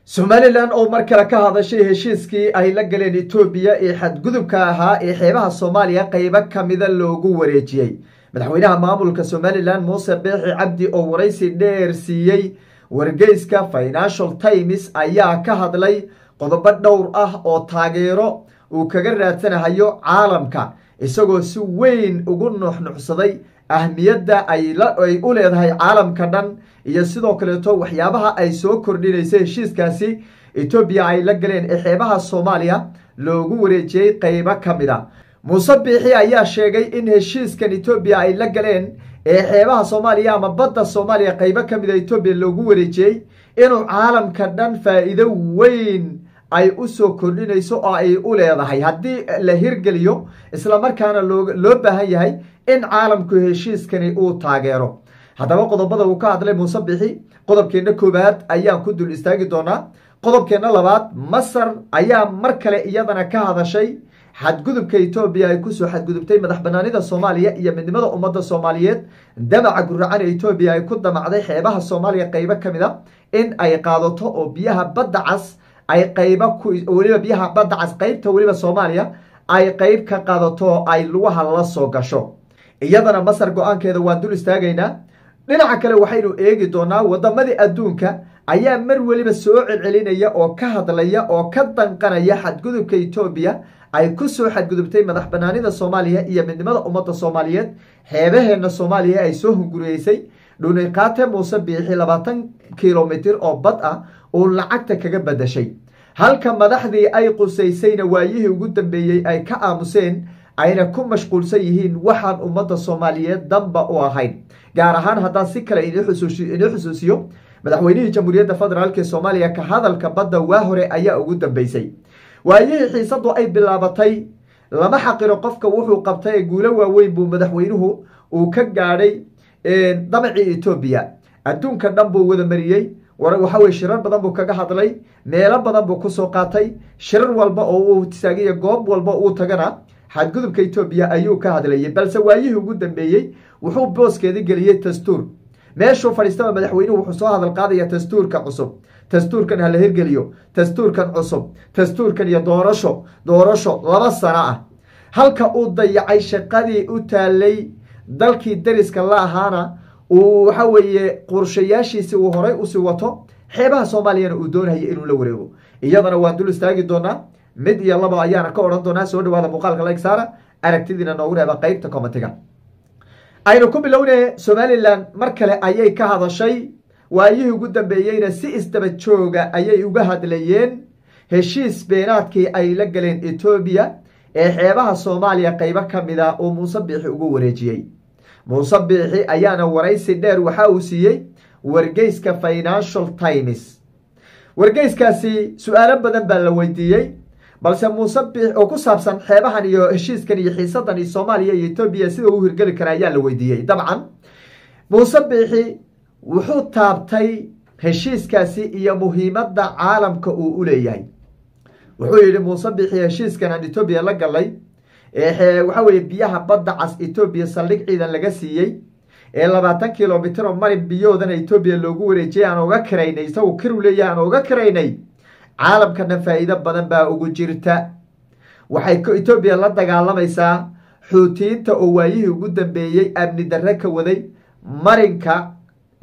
Somaliland oo markale ka hadashay heshiiskii ay la galeen Ethiopia ee xadgudubka ahaa ee xeebaha Soomaaliya qayb ka mid loogu wareejiyay madaxweynaha maamulka Somaliland Muuse Biixi Cabdi oo waraysi dheer siiyay wargeyska Financial Times ayaa ka hadlay qodobo dhowr ah oo taageero uu kaga raadsanayo caalamka isagoo si weyn ugu nuuxnuuxsaday ahmiyadda ay u leedahay caalamka dhan iyo sidoo kale waxyaabaha ay soo kordhinayso heshiiskaasi Ethiopia ay la galeen ee xeebaha Soomaaliya loogu wareejiyay qayb ka mid ah Muuse Biixi ayaa sheegay in heshiiskan Ethiopia ay la galeen ee xeebaha Soomaaliya ama badda Soomaaliya qayb ka mid ah Ethiopia loogu wareejiyay inuu caalamka dhan faa'iido weyn ay u soo kordhinayso oo ay u leedahay haddii la hirgeliyo isla markaana loo baahan yahay in caalamku heshiiskani uu taageero haddaba qodobada uu ka hadlay Muuse Biixi qodobkeena koobaad ayaan ku dul istaagi doonaa qodobkeena labaad Masar ayaa mar kale iyadana ka hadashay xadgudubka Ethiopia ay ku soo xadgudubtay madaxbanaanida Soomaaliya iyo midnimada ummadda Soomaaliyeed damaca guracan Ethiopia ay ku damacday xeebaha Soomaaliya qayb ka mid ah in ay qaadato oo biyaha badda cas ay qayb waliba biyaha badda cas qaybta waliba Soomaaliya ay qayb ka qaadato ay lugaha la soo gasho iyadana Masar go'aankeeda waan dul istaagaynaa dhinaca kale waxaynu eegi doonaa wadamadii adduunka ayaa mar waliba soo celcelinaya oo ka hadlaya oo ka danqanaya xadgudubka Ethiopia ay ku soo xadgudubtay madaxbanaanida Soomaaliya iyo midnimada ummadda Soomaaliyeed xeebaheena Soomaaliya ay soo hunguriyeysay dhuniqaate Muuse Biixi 20 kilomitir oo bad ah oo lacagta kaga badashay halka madaxdii ay qusaysayna waayihii ugu dambeeyay ay ka aamuseen ayna ku mashquulsan yihiin waxaan ummadda Soomaaliyeed damba u ahayn gaar ahaan haddaan si kale idin xusuusiyo madaxweynihii jamhuuriyadda federaalka ee Soomaaliya ka hadalka badda waa hore ayaa ugu dambeysay waayihii xiisadu ay bilaabatay lama xaqiro qofka wuxuu qabtay guulo waaweyn buu madaxweynuhu uu ka gaadhay damacii Ethiopia adduunka dhan buu wada mariyay waxa way shirar badan buu kaga hadlay meelo badan buu ku soo qaatay shirar walba oo uu tisaagiyo goob walba uu tagana xadgudubka Ethiopia ayuu ka hadlayay balse waayihii ugu dambeeyay wuxuu booskeedii geliyay dastuur meeshuu fadhiistaba madaxweynuhu wuxuu soo hadal qaadaya dastuurka cusub dastuurkan hala hirgeliyo dastuurkan cusub dastuurkan iyo doorasho 2 sano ah halka uu dayacay shaqadii u taalay dalkii dariska la ahaana waxa weeye qorshayaashiisa uu horay u sii wato xeebaha Soomaaliya uu doonayo inuu la wareego iyadana waan dul istaagi doonaa mid iyo laba ayaana ka oran doonaa soo dhawaada muuqaalka like saara aragtidiina noogu reeba qaybta commentiga aynu ku bilownay Somaliland mar kale ayay ka hadashay waayihii ugu dambeeyayna si isdaba jooga ayay uga hadlayeen heshiis beenaadkii ay la galeen Ethiopia ee xeebaha Soomaaliya qayb ka mid ah oo Muuse Biixi ugu wareejiyay Muuse Biixi ayaana waraysi dheer waxa uu siiyay wargeyska Financial Times wargeyskaasi su'aalo badan baa la weydiiyay balse Muuse Biixi oo ku saabsan xeebahan iyo heshiiskan iyo xiisadan Soomaaliya iyo Ethiopia sida uu hirgeli kara ayaa la weydiiyay dabcan Muuse Biixi wuxuu taabtay heshiiskaasi iyo muhiimadda caalamka uu u leeyahay wuxuu yiri Muuse Biixi heshiiskan Ethiopia la galay waxa weeye biyaha badda cas Ethiopia saldhig ciidan laga siiyay 20 kilomitir oo marin biyoodan Ethiopia loogu wareejiyay aan uga kareynay isagoo kiru leeyahay aan uga kareynay caalamkana faa'iido badan baa ugu jirta waxay Ethiopia la dagaalamaysaa xuutiyiinta oo waayihii ugu dambeeyay amni darre ka waday marinka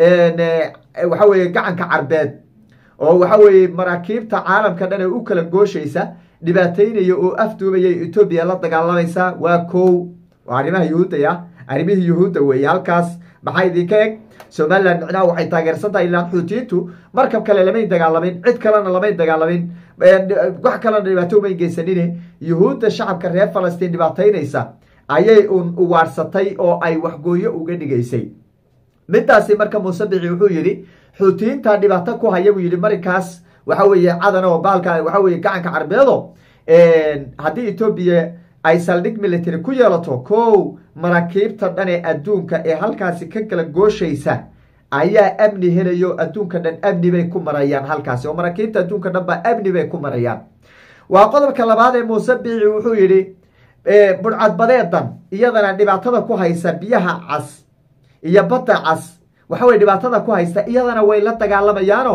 waxa weeye gacanka carbeed oo waxa weeye maraakiibta caalamka dhan ee u kala gooshaysa dhibaataynayo oo afduubayay Ethiopia la dagaalamaysa waa koow arrimaha Yuhuudda arrimihii Yuhuudda weeye halkaas maxay idinka eg Somaliland macnaha waxay taageersantahay ilaa xuutiyiintu markab kale lama dagaalamin cid kalena lama dagaalamin wax kale dhibaato ma geysanin Yuhuudda shacabka reer Falastiin dhibaataynaysa ayay u waarsatay oo ay waxgooyo uga dhigaysay midaasi marka Muuse Biixi wuxuu yiri xuutiyiinta dhibaato ku haya uu yiri marinkaas waxa weeye cadan oo baalka waxa weeye gacanka carbeedo haddii Ethiopia ay saldhig military ku yeelato koow maraakiibta dhan ee adduunka ee halkaasi ka kala gooshaysa ayaa amni helayo adduunka dhan amni bay ku marayaan halkaasi oo maraakiibta adduunka dhan ba amni bay ku marayaan waa qodobka labaad ee Muuse Biixi wuxuu yiri burcad badeedan iyadana dhibaatada ku haysa biyaha cas iyo badda cas waxa way dhibaatada ku haysta iyadana way la dagaalamayaan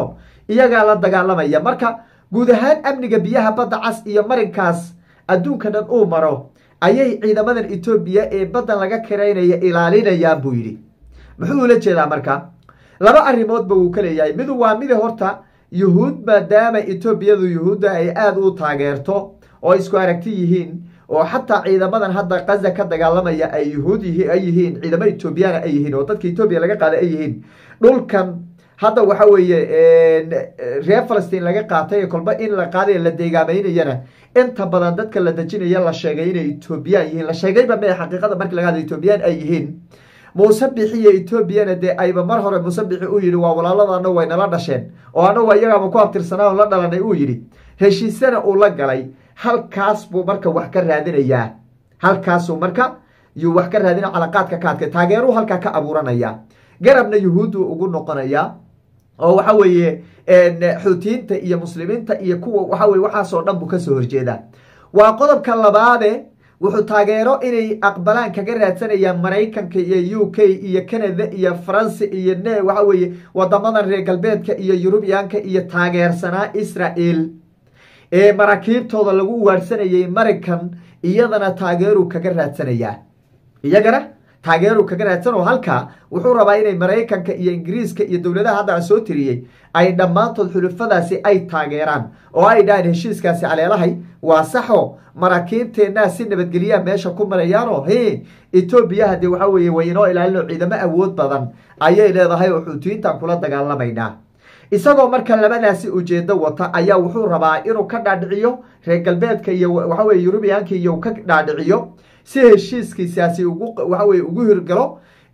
iyagaa la dagaalamaya. marka guud ahaan amniga biyaha badda cas iyo marinkaas adduunka dhan uu maro ayay ciidamadan Ethiopia ee baddan laga kiraynaya ilaalinayaan buu yidhi. muxuu ula jeedaa marka? laba arrimoodba uu ka leeyahay. mid waa mid horta yuhuud maadaama Ethiopiyadu yuhuudda ay aad u taageerto oo isku aragti yihiin oo xataa ciidamadan hadda Gaza ka dagaalamaya ay yuhuud yihiin ciidamada Ethiopiana ay yihiin oo dadka Ethiopia laga qaaday ay yihiin. dhulkan hadda waxa weeye reer Palestine laga qaatay kolba in la qaaday la deegaameynayana inta badan dadka la dajinaya la sheegay inay Ethiopia yihiin. la sheegayba ma xaqiiqada markii laga hadlay Ethiopian ay yihiin. Muuse Biixi iyo Ethiopiana de ayba mar hore Muuse Biixi uu yiri waa walaaladana way nala dhasheen oo anagu iyaga ku abtirsanaa oo la dhalanay uu yiri. heshiisana uu la galay halkaas buu marka wax ka raadinayaa. halkaas uu marka yuu wax ka raadina calaqaadka kaadka taageero halka ka abuuranaya. garabna yuhuudu ugu noqonaya oo waxa weeye xuutiinta iyo muslimiinta iyo kuwa waxa weeye waxa soo dhan buu ka soo horjeeda. waa qodobka labaad wuxuu taageero inay aqbalaan kaga raadsanayaan Mareykanka iyo UK iyo Canada iyo France iyo waxa weeye wadamada reer galbeedka iyo Yurubiyaanka iyo taageersanaa Israel ee maraakiibtooda lagu waarsanayay Mareykan iyadana taageero kaga raadsanaya. iyagana taageero kaga raadsan oo halka wuxuu rabaa inay Mareykanka iyo Ingiriiska iyo dawladaha hadda soo tiriyay ay dhamaantood xulufadaasi ay taageeraan oo ay dhayn heshiiskaasi caleelahay waa saxo maraakiibteena si nabadgeliya meesha ku marayaano Ethiopia hadii waxa weeye way inoo ilaalino ciidamo awood badan ayay leedahay oo xuutiinta kula dagaalamayna. isagoo marka labadaasi ujeedo wata ayaa wuxuu rabaa inuu ka dhaadhiciyo reer galbeedka iyo waxa weeye Yurubiyaanka iyo ka dhaadhiciyo si heshiiskiisaasi waxa weeye ugu hirgalo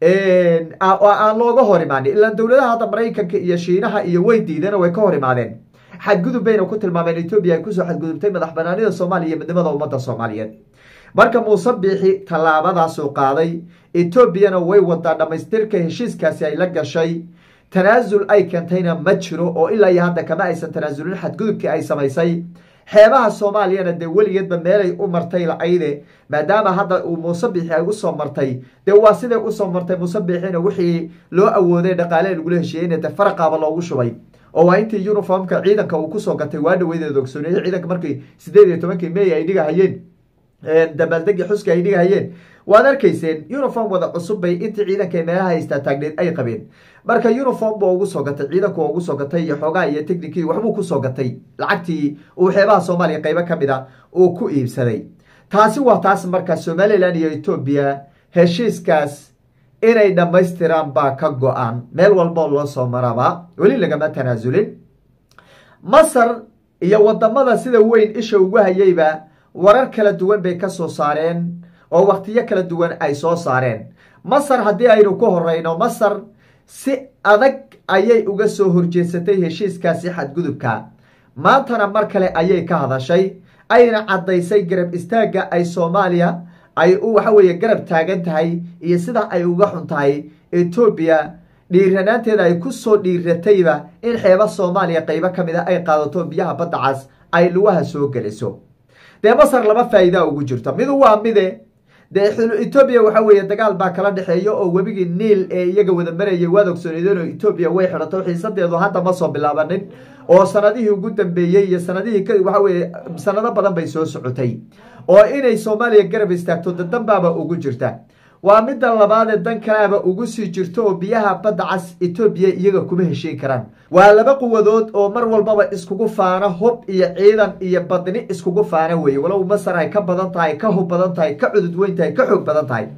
aan looga hor imaanin. ilaa dawladaha hadda Mareykanka iyo Shiinaha iyo way diideen way ka hor imaadeen. xadgudub bayna ku tilmaameen Ethiopia ay ku soo xadgudubtay madax banaanida Soomaaliya iyo midnimada ummadda Soomaaliyeed. marka Muuse Biixi talaabadaas uu qaaday Ethiopiana way wada dhamaystirka heshiiskaasi ay la gashay. tanaasul ay keentayna ma jiro oo ilaa iyo hadda kama aysan tanaasulin xadgudubkii ay samaysay. xeebaha Soomaaliyana de weligeedba meelay u martay laayde maadaama hadda uu Muuse Biixi ay u soo martay de waa sidee u soo martay Muuse Biixina wixii loo awooday dhaqaale lagu heshiiyay in farqaba loogu shubay oo waa intii uniformka ciidanka uu ku soo gatay waa dhaweeyay ogsoonay ciidanka markii 18 May ay dhigahayeen dabaaldegi xuska ay dhigahayeen waad arkayseen uniform wada cusub bay intii ciidanka meelaha haysta taagneed ay qabeen. marka uniform buu ugu soo gatay ciidanku ugu soo gatay iyo xogaa iyo technique waxbuu ku soo gatay lacagtii uu xeebaha Soomaaliya qayb ka mid ah uu ku iibsaday. taasi waa taas marka Somaliland iyo Ethiopia heshiiskaas inay dhamaystiraan baa ka go'an meel walba loo soo maraba wali lagama tanaasulin. Masar iyo wadamada sida weyn isha ugu hayayba warar kala duwan bay ka soo saareen oo waqtiyo kala duwan ay soo saareen. Masar hadii aynu ku horeyno Masar si adag ayay uga soo horjeesatay heshiiskaasi xadgudubka. maantana mar kale ayay ka hadashay ayna cadaysay garab istaaga ay Soomaaliya ay waxa weeye garab taagan tahay iyo sida ay uga xun tahay Ethiopia dhiiranaanteeda ay ku soo dhiiratayba in xeeba Soomaaliya qayb ka mid ah ay qaadato biyaha badda cas ay lugaha soo galiso. de Masar laba faa'iido ugu jirta. mid waa mide de Ethiopia waxa weeye dagaal baa kala dhaxeeyo oo wabigi Nile ee iyaga wada marayay waad ogsoonideen oo Ethiopia way xirato xiisadeedu hadda ma soo bilaabanin oo sanadihii ugu dambeeyay iyo sanadihii waxa weeye sanado badan bay soo socotay oo inay Soomaaliya garab istaagto danbaaba ugu jirta. waa mid labaad dan kalaaba ugu sii jirto oo biyaha badda cas Ethiopia iyaga kuma heshiin karaan. waa laba quwadood oo mar walbaba iskugu faana hub iyo ciidan iyo badni iskugu faana weeye walow Masar ay ka badan tahay ka hub badan tahay ka cudud weyn tahay ka xoog badan tahay.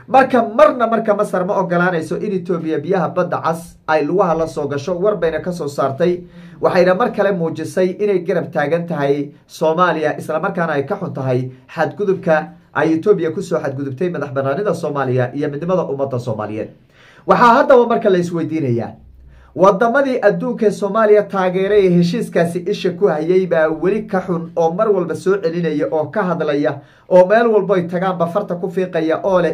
marka Masar ma ogolaanayso in Ethiopia biyaha badda cas ay lugaha la soo gasho. warbayna ka soo saartay waxayna mar kale muujisay inay garab taagan tahay Soomaaliya isla markaana ay ka xun tahay xadgudubka ay Ethiopia ku soo xadgudubtay madax banaanida Soomaaliya iyo midnimada ummadda Soomaaliyeed. waxaa haddaba marka la isweydiinayaa wadamadii adduunka Soomaaliya taageeray heshiiskaasi isha ku hayay baa weli ka xun oo mar walba soo celinaya oo ka hadlaya oo meel walba ay tagaan bafarta ku fiiqaya oo leh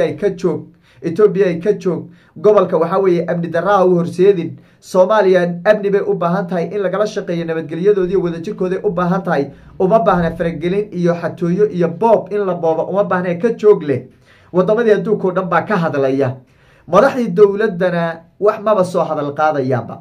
Ethiopia ay ka joog gobolka waxa weeye amni darraa u horseedin. Soomaaliya amni bay u baahan tahay in lagala shaqeeyo nabadgelyadoodii wadajirkooda u baahan tahay uma baahna faragelin iyo xatooyo iyo boob in la boobo uma baahna ka joog leh. wadamadii adduunka oo dhan baa ka hadlaya madaxdii dawladana wax maba soo hadal qaadayaanba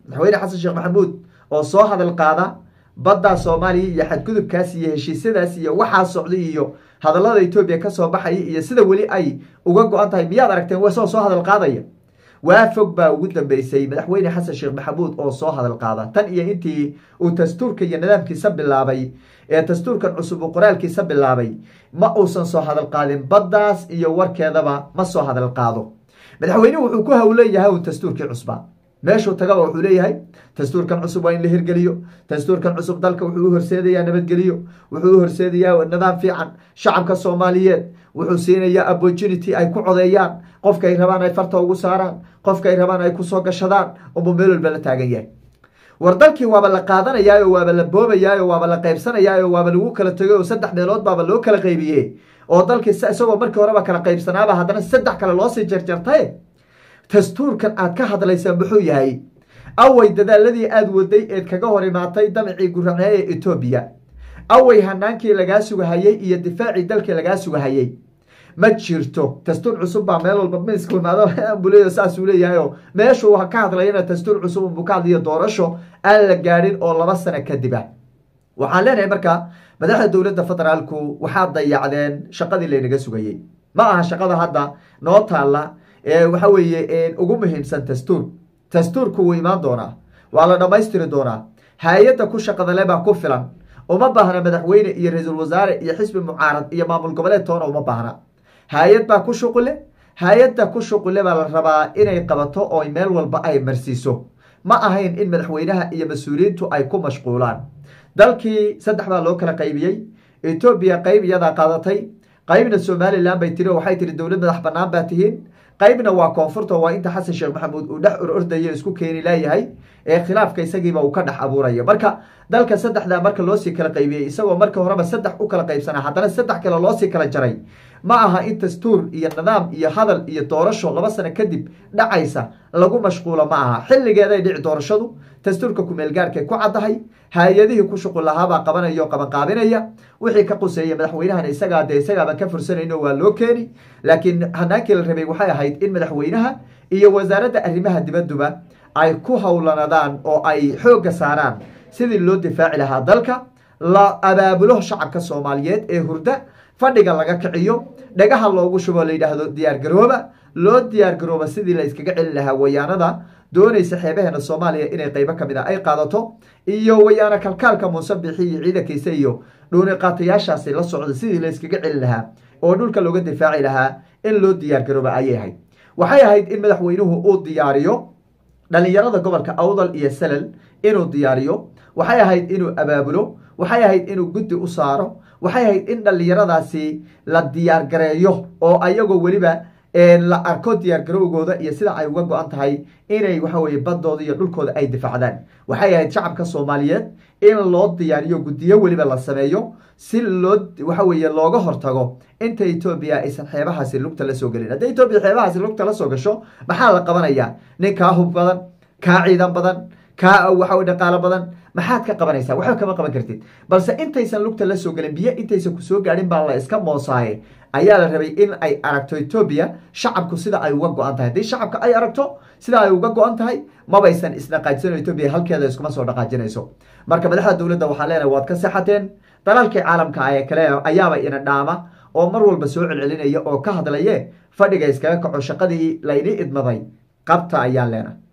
madaxweyne xasan sheekh maxamuud oo soo hadal qaada badda soomaaliya iyo xadgudubkaas iyo heshiisyadaas iyo waxaa socday iyo hadallada etoobiya kasoo baxaya iyo sida weli ay uga go-an tahay miyaad aragteen wasoo soo hadal qaadaya waa fog baa ugu dambeysay madaxweyne xasan sheekh maxamuud oo soo hadal qaada tan iyo intii uu dastuurka iyo nidaamkiisa bilaabay ee dastuurkan cusub uu qoraalkiisa bilaabay ma uusan soo hadal qaadin baddaas iyo warkeedaba ma soo hadal qaado madaxweynuhu wuxuu ku hawlan yahay uu dastuurkii cusbaa meeshuu tagaba wuxuu leeyahay dastuurkan cusub waa in la hirgeliyo dastuurkan cusub dalka wuxuu u horseedayaa nabadgeliyo wuxuu u horseedayaa nidaam fiican shacabka soomaaliyeed wuxuu siinayaa opportunity ay ku codeeyaan qofka ay rabaan ay farta ugu saaraan qofka ay rabaan ay kusoo gashadaan unbuu meel walba la taagan yahay war dalkii waaba la qaadanayaayo waaba la boobayaayo waaba la qaybsanayaayo waaba lagu kala tegay oo 3 meelood baaba loo kala qaybiye oo dalkii isagoo markii horeba kala qaybsanaaba haddana 3 kale loo sii jarjartay dastuurkan aad ka hadlaysaa muxuu yahay away dadaaladii aad waday eed kaga hor imaatay damcii guracnaa ee Ethiopia away hanaankii lagaa sugahayay iyo difaacii dalkii lagaa sugahayay ma jirto dastuur cusub baa meel walba miiska imaado ambuleeyo saas uu leeyahay meeshu waxa ka hadlayna dastuur cusub uu ka hadlayo doorasho aan la gaarin oo 2 sano kadib waxaan leenahay marka madaxda dawladda federaalku waxa dayacdeen shaqadii leeyahay sugayay ma aha shaqada hadda noo taala waxa weeye ugu muhiimsan dastuurku wuu imaan doonaa waa la dhamaystiri doonaa hay'adda ku shaqada leh baa ku filan uma baahna madaxweyne iyo ra'iisul wasaare iyo xisbi mucaarad iyo maamul goboleed toona uma baahna hay'ad baa ku shuqule hay'adda ku shuqule baa la rabaa inay qabato oo meel walba ay marsiiso ma ahayn in madaxweynaha iyo mas'uuliyiintu ay ku mashquulaan dalkii 3 baa loo kala qaybiyay Ethiopia qayb iyada qaadatay qaybna Somaliland bay tiri waxay tiri dawlad madax banaan baa tihiin qaybna waa koonfurta waa inta xasan sheekh maxamuud uu dhex ordayo isku keeni laayahay ee khilaafka isagiiba uu ka dhex abuurayo marka dalka 3da marka loo sii kala qaybiyay isagoo marka horeba 3 u kala qaybsanaa haddana 3 kale loo sii kala jaray ma aha in dastuur iyo nidaam iyo hadal iyo doorasho 2 sano kadib dhacaysa lagu mashquulo ma aha xilligeeda ay dhici doorashadu dastuurka ku meel gaarkay ku cadahay hay'adihii ku shuqul lahaaba qabanayo qaban qaabinaya wixii ka quseeyay madaxweynaha isaga ka fursanayno waa loo keeni laakiin hanaankii la rabay waxay ahayd in madaxweynaha iyo wasaaradda arrimaha dibadda ay ku hawlanadaan oo ay xoog saaraan sidii loo difaaci lahaa dalka la abaabulo shacabka Soomaaliyeed ee hurda fadhiga laga kiciyo dhagaha loogu shubo la yiraahdo diyaar garooba loo diyaar garooba sidii la iskaga celin lahaa wayaanada doonaysa xeebaheena Soomaaliya inay qayb kamid ah ay qaadato iyo wayaana kalkaalka Muusabixi iyo ciidankiisa iyo dhooni qaatayaashaasi la socdo sidii la iskaga celin lahaa oo dhulka looga difaaci lahaa in loo diyaar garooba ayay ahayd waxay ahayd in madaxweynuhu uu diyaariyo dhalinyarada gobolka Awdal iyo Salal inuu diyaariyo waxay ahayd inuu abaabulo waxay ahayd inuu guddi u saaro waxay ahayd in dhalinyaradaasi la diyaar gareeyo oo ayagoo waliba la arko diyaar garowgooda iyo sida ay uga go'an tahay inay waxa weeye badooda iyo dhulkooda ay difaacdaan waxay ahayd shacabka Soomaaliyeed in loo diyaariyo guddiyo waliba la sameeyo si loo waxa weeye looga hortago inta Ethiopia aysan xeebahaasi lugta la soo galin haddii Ethiopia xeebahaasi lugta la soo gasho maxaa la qabanayaa ninka hub badan ka ciidan badan ka waxa weeye dhaqaale badan maxaad ka qabanaysaa waxa kama qaban kartid balse intaysan lugta la soo galin biyo intaysan ku soo gaarin baa la iska moosaaye ayaa la rabay in ay aragto Ethiopia shacabku sida ay uga go'an tahay hadii shacabka ay aragto sida ay uga go'an tahay ma baysan isna qaajin Ethiopia halkeeda iskuma soo dhaqaajinayso marka madaxda dawladda waxaa leenahay waad ka saxateen dalalka caalamka ay kale ayaaba ina dhaama oo mar walba soo celcelinaya oo ka hadlaye fadhiga iskaga kaco shaqadii la idin idmaday qabta ayaa leenahay